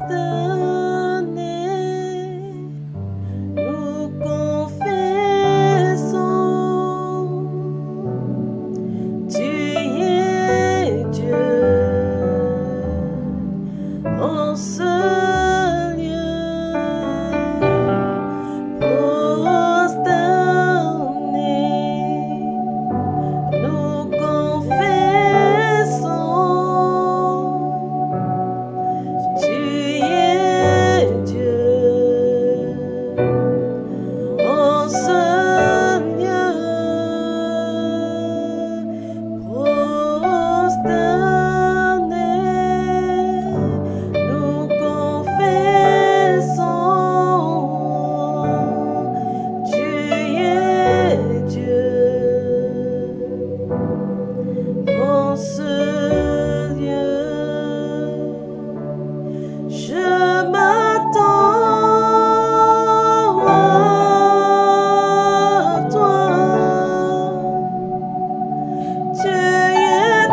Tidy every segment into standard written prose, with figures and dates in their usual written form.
nous confessons, tu es Dieu en ce lieu. Prosternés, nous confessons, tu es Dieu en ce lieu. Prosternés, nous confessons, tu es Dieu en ce lieu. Je m'attends à toi, tu es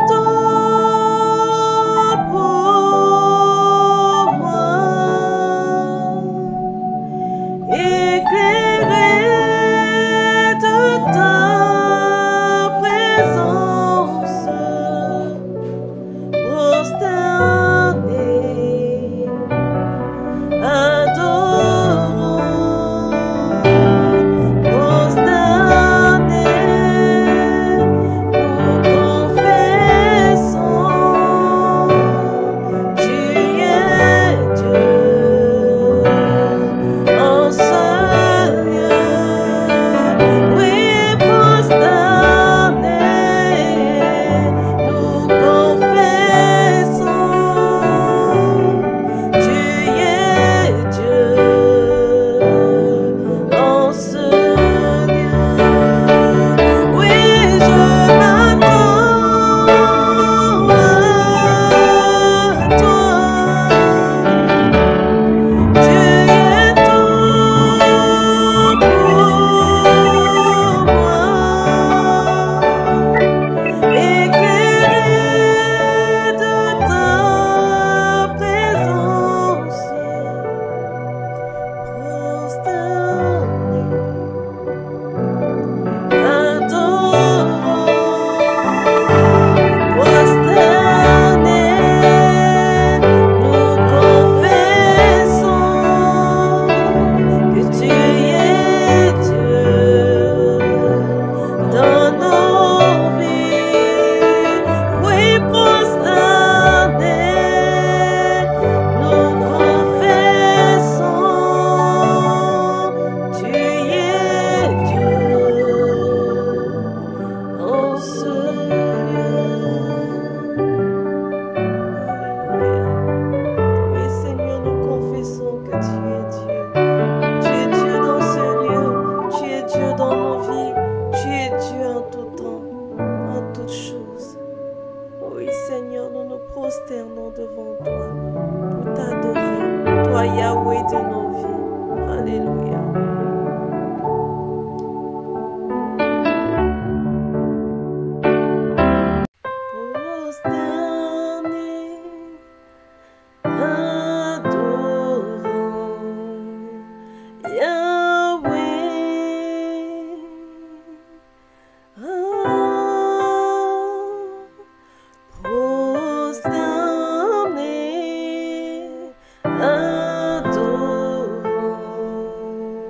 tout pour moi, éclairé de ta présence. Prosternés, adorons. Prosternés, nous confessons, tu es Dieu en ce lieu. Oui, prosternés, nous confessons, tu es Dieu en ce lieu. Oui, je m'attends à toi, tu es tout pour moi, éclairé de ta présence. Prosternés, adorons. Prosternés, nous confessons que tu es Dieu dans nos vies. Oui, prosternés, nous confessons, tu es Dieu en ce lieu. Alléluia. Oui, Seigneur, nous confessons que tu es Dieu. Tu es Dieu dans ce lieu. Tu es Dieu dans nos vies. Tu es Dieu en tout temps, en toutes choses. Oui, Seigneur, nous nous prosternons devant toi pour t'adorer, toi Yahweh de nos vies. Alléluia. Prosternés, adorons Yahweh. Prosternés, adorons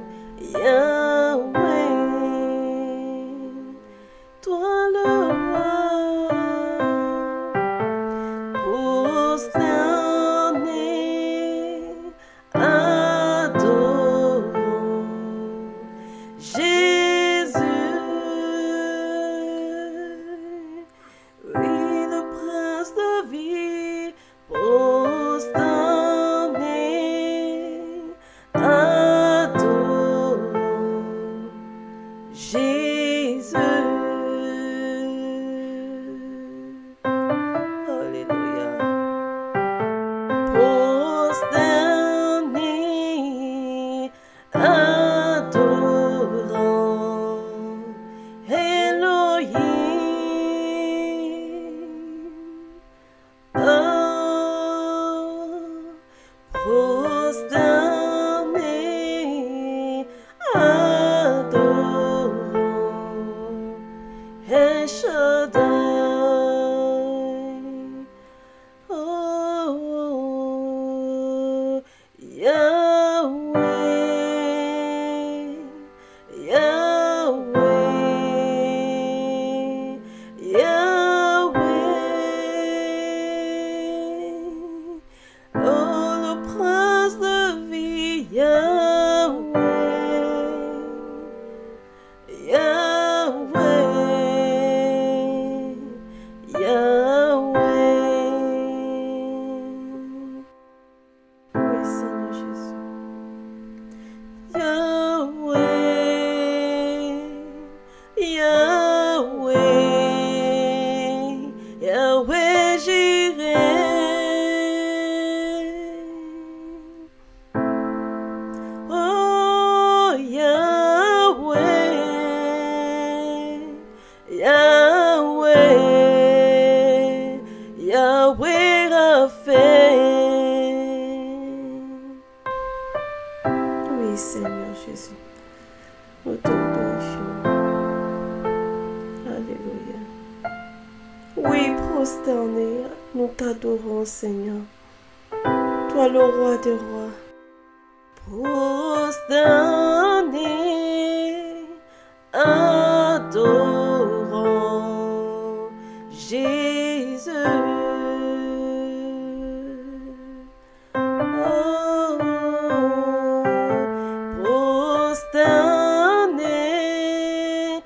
Oui, Seigneur Jésus, nous te glorifions. Alléluia. Oui, prosternés, nous t'adorons, Seigneur. Toi, le roi des rois. Prosternés, adorons Jésus. Prosternés,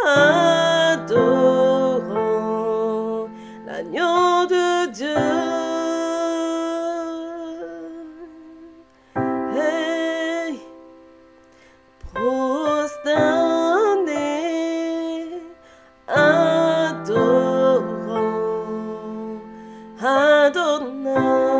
adorons l'agneau de Dieu. Hey, prosternés, adorons Adonai.